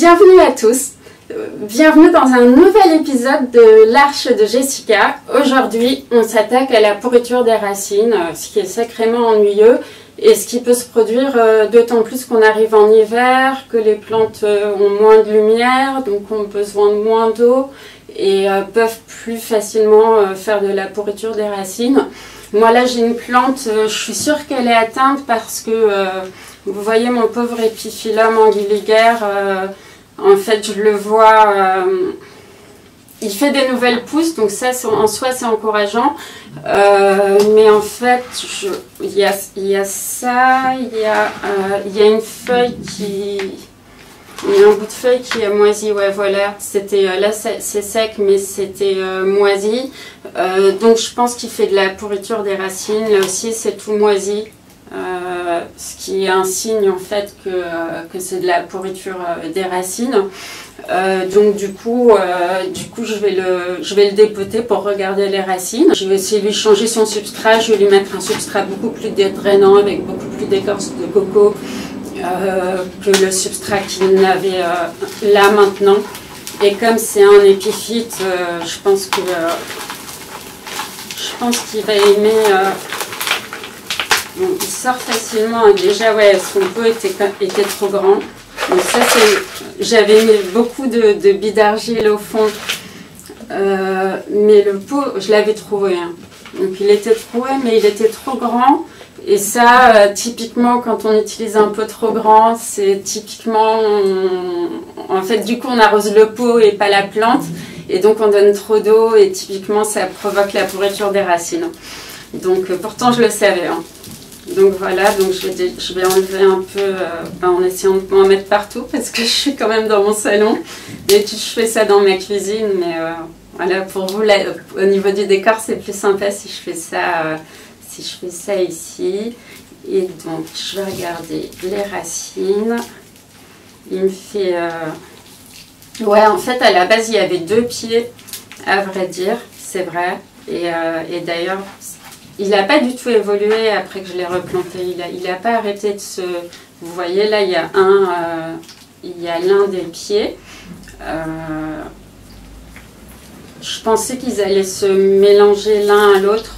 Bienvenue à tous, bienvenue dans un nouvel épisode de l'Arche de Jessica. Aujourd'hui, on s'attaque à la pourriture des racines, ce qui est sacrément ennuyeux et ce qui peut se produire d'autant plus qu'on arrive en hiver, que les plantes ont moins de lumière, donc ont besoin de moins d'eau et peuvent plus facilement faire de la pourriture des racines. Moi là j'ai une plante, je suis sûre qu'elle est atteinte parce que vous voyez mon pauvre épiphyllum anguilliger, en fait je le vois, il fait des nouvelles pousses, donc ça en soi c'est encourageant, mais en fait il y a ça, il y a une feuille qui... Il y a un bout de feuille qui est moisi, ouais voilà, c'était là c'est sec mais c'était moisi, donc je pense qu'il fait de la pourriture des racines, là aussi c'est tout moisi, ce qui est un signe en fait que c'est de la pourriture des racines, donc du coup je vais le dépoter pour regarder les racines. Je vais essayer de lui changer son substrat, je vais lui mettre un substrat beaucoup plus drainant avec beaucoup plus d'écorce de coco, que le substrat qu'il avait là maintenant, et comme c'est un épiphyte, je pense qu'il va aimer. Bon, il sort facilement, déjà ouais son pot était trop grand, donc ça c'est, j'avais mis beaucoup de billes d'argile au fond, mais le pot je l'avais trouvé, hein. Donc il était trouvé mais il était trop grand. Et ça, typiquement, quand on utilise un pot trop grand, c'est typiquement, en fait, du coup, on arrose le pot et pas la plante, et donc on donne trop d'eau, et typiquement, ça provoque la pourriture des racines. Donc, pourtant, je le savais, hein. Donc voilà, donc je vais enlever un peu, en essayant de m'en mettre partout, parce que je suis quand même dans mon salon. D'habitude, je fais ça dans ma cuisine, mais voilà, pour vous, là, au niveau du décor, c'est plus sympa si je fais ça... Si je fais ça ici, et donc je vais regarder les racines. Il me fait... Ouais, en fait, à la base, il y avait 2 pieds, à vrai dire, c'est vrai. Et d'ailleurs, il n'a pas du tout évolué après que je l'ai replanté. Il n'a pas arrêté de se... Vous voyez, là, il y a l'un des pieds. Je pensais qu'ils allaient se mélanger l'un à l'autre.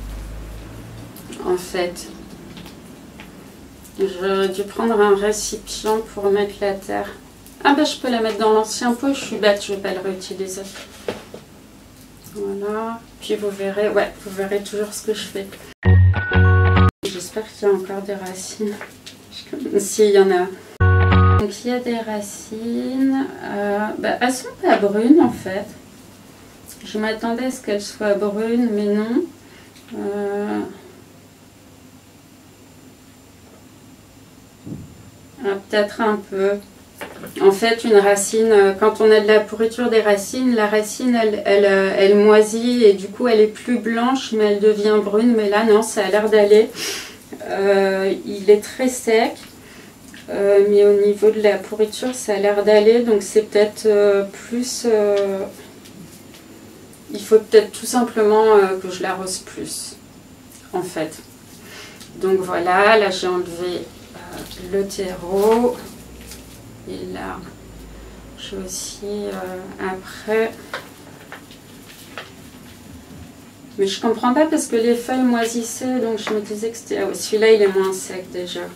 En fait, j'aurais dû prendre un récipient pour mettre la terre. Ah ben je peux la mettre dans l'ancien pot, je suis bête, je ne vais pas le réutiliser. Voilà, puis vous verrez, ouais, vous verrez toujours ce que je fais. J'espère qu'il y a encore des racines. S'il y en a. Donc il y a des racines, elles sont pas brunes en fait. Je m'attendais à ce qu'elles soient brunes, mais non. Peut-être un peu. En fait, une racine, quand on a de la pourriture des racines, la racine, elle moisit et du coup, elle est plus blanche, mais elle devient brune. Mais là, non, ça a l'air d'aller. Il est très sec, mais au niveau de la pourriture, ça a l'air d'aller. Donc, c'est peut-être plus... il faut peut-être tout simplement que je l'arrose plus, en fait. Donc, voilà, là, j'ai enlevé... le terreau, et là j'ai aussi après, mais je comprends pas parce que les feuilles moisissaient, donc je me disais que c'était... celui-là il est moins sec déjà.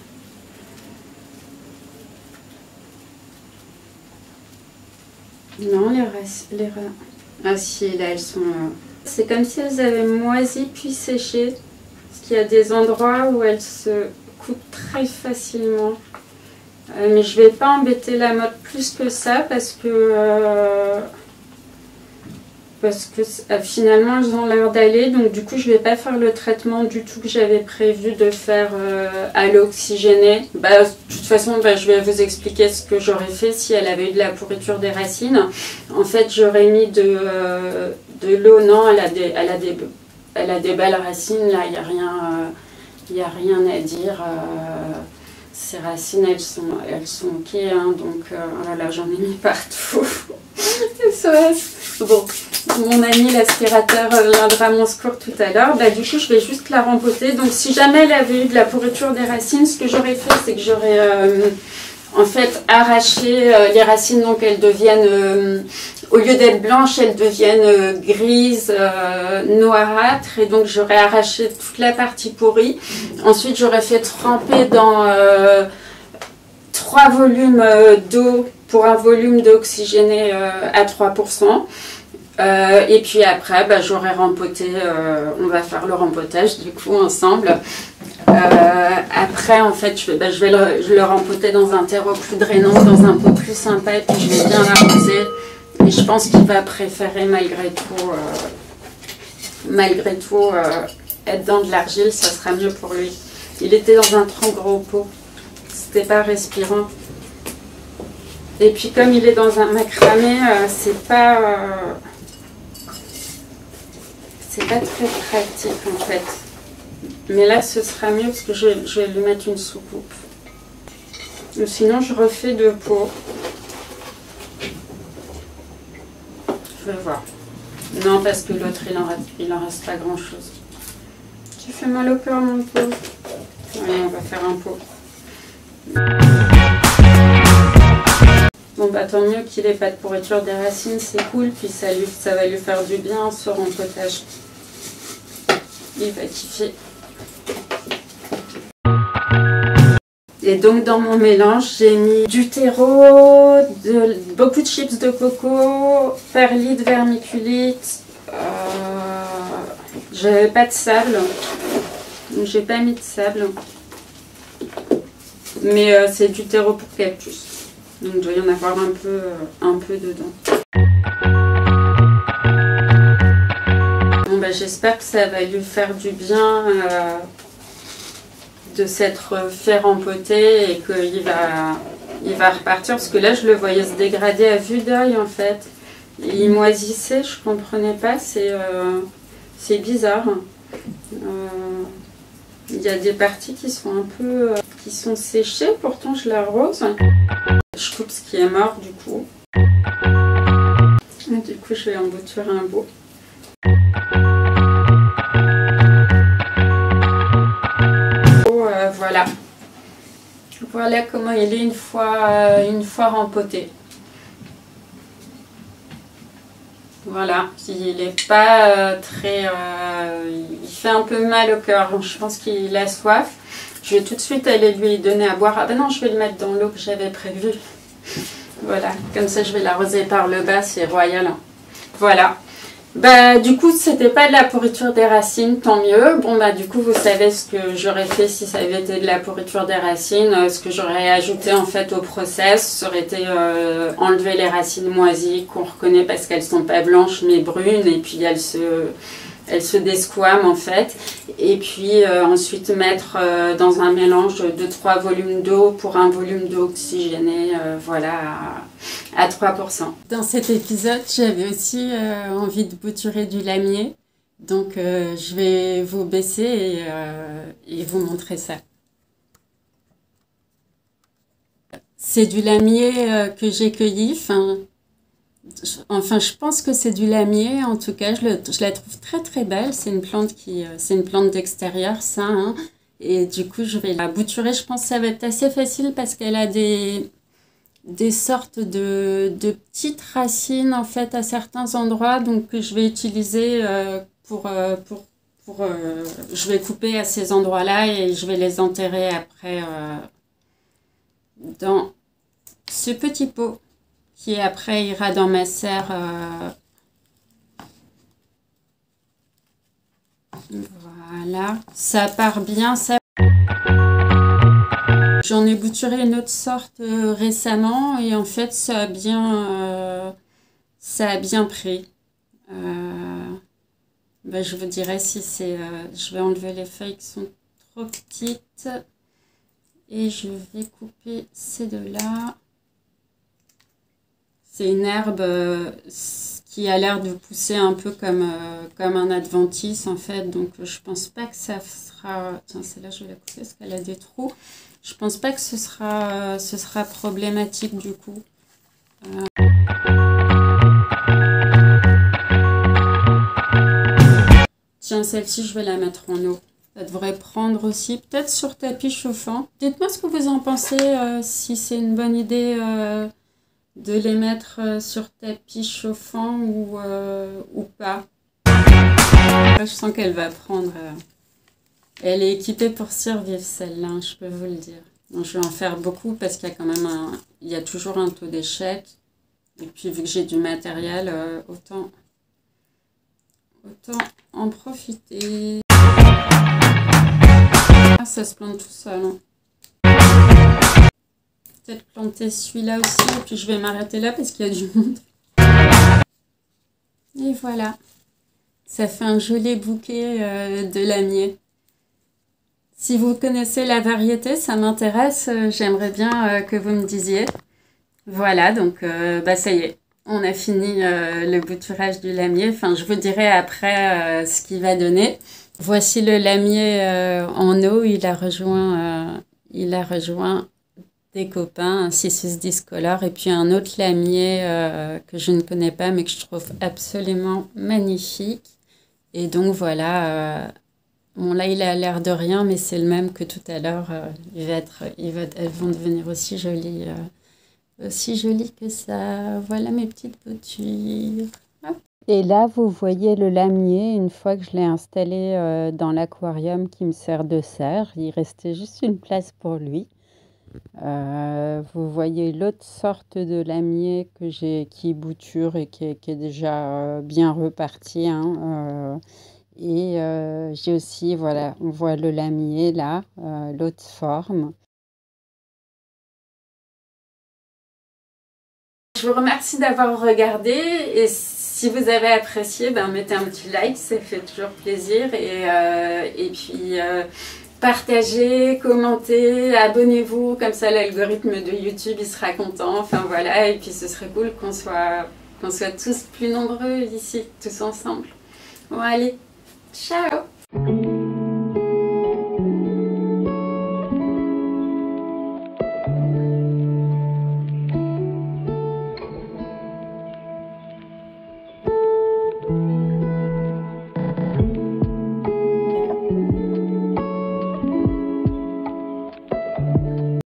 Non, ah si, là elles sont... c'est comme si elles avaient moisi puis séché, parce qu'il y a des endroits où elles se coupe très facilement, mais je vais pas embêter la mode plus que ça parce que finalement elles ont l'air d'aller, donc du coup je vais pas faire le traitement du tout que j'avais prévu de faire à l'eau oxygénée. De toute façon je vais vous expliquer ce que j'aurais fait si elle avait eu de la pourriture des racines. En fait j'aurais mis de l'eau, non, elle a des belles racines, là il n'y a rien... Il n'y a rien à dire, ces racines elles sont ok, hein, donc voilà, j'en ai mis partout. SOS. Bon, mon ami l'aspirateur viendra à mon secours tout à l'heure. Du coup je vais juste la rempoter. Donc si jamais elle avait eu de la pourriture des racines, ce que j'aurais fait c'est que j'aurais en fait arracher les racines, donc elles deviennent, au lieu d'être blanches, elles deviennent grises, noirâtres, et donc j'aurais arraché toute la partie pourrie. Ensuite j'aurais fait tremper dans 3 volumes d'eau pour un volume d'eau oxygénée à 3%. Et puis après, j'aurais rempoté, on va faire le rempotage du coup ensemble. Après, en fait, je vais le rempoter dans un terreau plus drainant, dans un pot plus sympa, et puis je vais bien l'arroser. Et je pense qu'il va préférer malgré tout, être dans de l'argile, ça sera mieux pour lui. Il était dans un trop gros pot, c'était pas respirant. Et puis comme il est dans un macramé, c'est pas très pratique en fait. Mais là ce sera mieux parce que je vais lui mettre une soucoupe. Ou sinon je refais 2 pots. Je vais voir. Non, parce que l'autre il en reste pas grand chose. Tu fais mal au cœur mon pauvre. Allez, on va faire un pot. Bon tant mieux qu'il n'ait pas de pourriture des racines, c'est cool, puis ça va lui faire du bien ce rempotage. Il va kiffer. Et donc dans mon mélange, j'ai mis du terreau, beaucoup de chips de coco, perlite, vermiculite. J'avais pas de sable, donc j'ai pas mis de sable. Mais c'est du terreau pour cactus. Donc il doit y en avoir un peu dedans. Bon, j'espère que ça va lui faire du bien de s'être fait rempoter et qu'il va repartir. Parce que là je le voyais se dégrader à vue d'œil en fait. Il moisissait, je comprenais pas, c'est bizarre. Il y a des parties qui sont un peu qui sont séchées, pourtant je l'arrose. Je coupe ce qui est mort du coup. Et du coup je vais embouturer un bout. Voilà. Voilà comment il est une fois rempoté. Voilà, il est pas très... il fait un peu mal au cœur, je pense qu'il a soif. Je vais tout de suite aller lui donner à boire. Ah ben non, je vais le mettre dans l'eau que j'avais prévue. Voilà, comme ça je vais l'arroser par le bas, c'est royal. Voilà. Du coup, c'était pas de la pourriture des racines, tant mieux. Bon, du coup, vous savez ce que j'aurais fait si ça avait été de la pourriture des racines. Ce que j'aurais ajouté en fait au process, ça aurait été enlever les racines moisies qu'on reconnaît parce qu'elles sont pas blanches mais brunes et puis elles se desquament en fait. Et puis ensuite mettre dans un mélange de 3 volumes d'eau pour un volume d'eau oxygénée, voilà, à 3%. Dans cet épisode, j'avais aussi envie de bouturer du lamier. Donc je vais vous baisser et vous montrer ça. C'est du lamier que j'ai cueilli. Enfin, je pense que c'est du lamier. En tout cas, je la trouve très très belle. C'est une plante c'est une plante d'extérieur, ça. Hein. Et du coup, je vais la bouturer. Je pense que ça va être assez facile parce qu'elle a des sortes de petites racines en fait à certains endroits. Donc, je vais utiliser je vais couper à ces endroits-là et je vais les enterrer après dans ce petit pot qui après ira dans ma serre. Voilà, ça part bien. J'en ai bouturé une autre sorte récemment et en fait ça a bien pris. Je vous dirai si c'est... je vais enlever les feuilles qui sont trop petites et je vais couper ces deux-là. C'est une herbe qui a l'air de pousser un peu comme un adventice en fait. Donc je pense pas que ça sera... Tiens, celle-là je vais la couper parce qu'elle a des trous. Je pense pas que ce sera problématique du coup. Tiens, celle-ci je vais la mettre en eau. Ça devrait prendre aussi, peut-être sur tapis chauffant. Dites-moi ce que vous en pensez, si c'est une bonne idée de les mettre sur tapis chauffant ou pas. Je sens qu'elle va prendre... Elle est équipée pour survivre, celle-là, hein, je peux vous le dire. Donc, je vais en faire beaucoup parce qu'il y a quand même il y a toujours un taux d'échec. Et puis, vu que j'ai du matériel, autant en profiter. Ah, ça se plante tout seul. Hein. Peut-être planter celui-là aussi. Et puis, je vais m'arrêter là parce qu'il y a du monde. Et voilà. Ça fait un joli bouquet de lamier. Si vous connaissez la variété, ça m'intéresse. J'aimerais bien que vous me disiez. Voilà, donc ça y est. On a fini le bouturage du lamier. Enfin, je vous dirai après ce qu'il va donner. Voici le lamier en eau. Il a rejoint des copains, un Cissus discolore, et puis un autre lamier que je ne connais pas, mais que je trouve absolument magnifique. Et donc voilà, bon là il a l'air de rien, mais c'est le même que tout à l'heure. Elles vont devenir aussi jolies que ça. Voilà mes petites boutures. Hop. Et là vous voyez le lamier, une fois que je l'ai installé dans l'aquarium qui me sert de serre, il restait juste une place pour lui. Vous voyez l'autre sorte de lamier qui bouture et qui est déjà bien reparti. Hein, j'ai aussi, voilà, on voit le lamier là, l'autre forme. Je vous remercie d'avoir regardé et si vous avez apprécié, mettez un petit like, ça fait toujours plaisir et puis partagez, commentez, abonnez-vous, comme ça l'algorithme de YouTube il sera content, enfin voilà, et puis ce serait cool qu'on soit tous plus nombreux ici, tous ensemble. Bon allez, ciao!